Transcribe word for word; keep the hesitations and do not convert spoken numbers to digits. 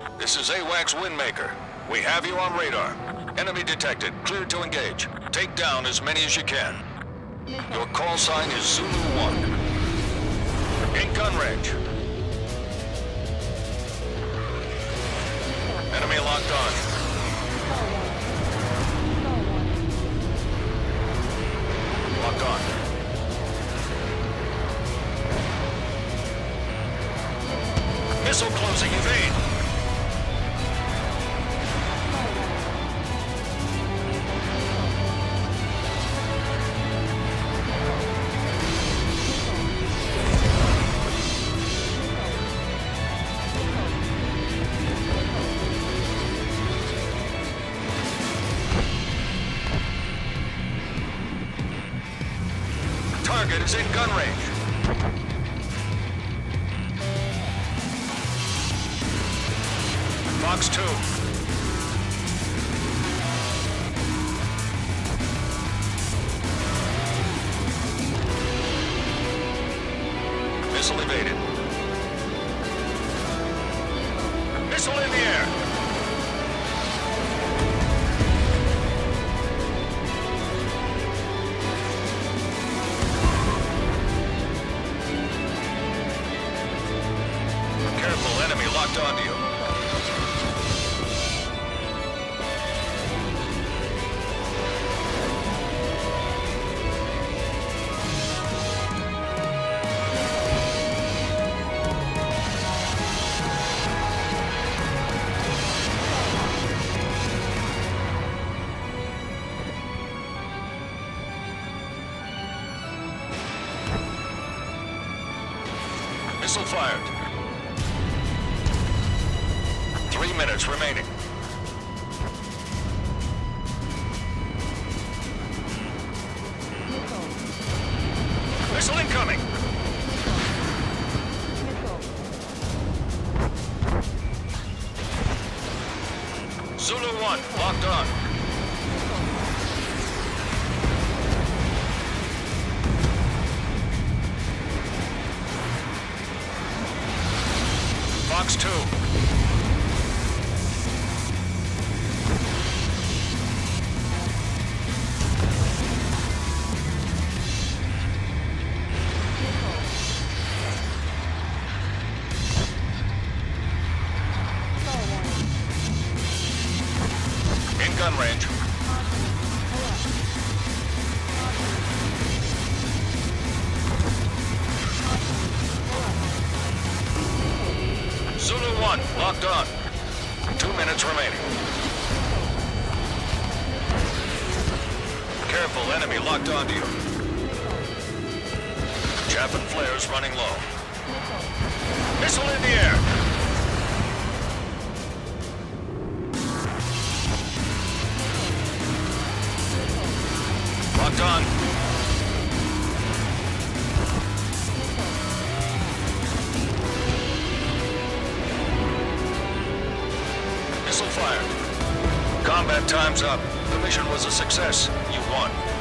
This is AWACS Windmaker. We have you on radar. Enemy detected. Cleared to engage. Take down as many as you can. Your call sign is Zulu one. In gun range. Enemy locked on. Locked on. Missile closing, evade. Target is in gun range. Fox two. Missile evaded. Missile in the air. Careful, enemy locked onto you. Missile fired. Three minutes remaining. Missile incoming. Zulu one, locked on. Fox two. In gun range. Zulu one, locked on. Two minutes remaining. Careful, enemy locked onto you. Chaff and flares running low. Missile in the air. Locked on. Missile fired. Combat time's up. The mission was a success. You won.